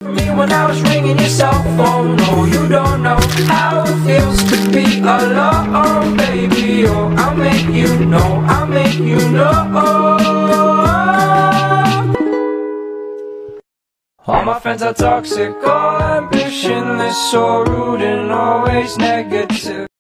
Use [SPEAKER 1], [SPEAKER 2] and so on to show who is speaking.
[SPEAKER 1] me when I was ringing your cell phone. No, you don't know how it feels to be alone, baby. Oh, I'll make you know, I'll make you know. All my friends are toxic, all ambitionless, so rude and always negative.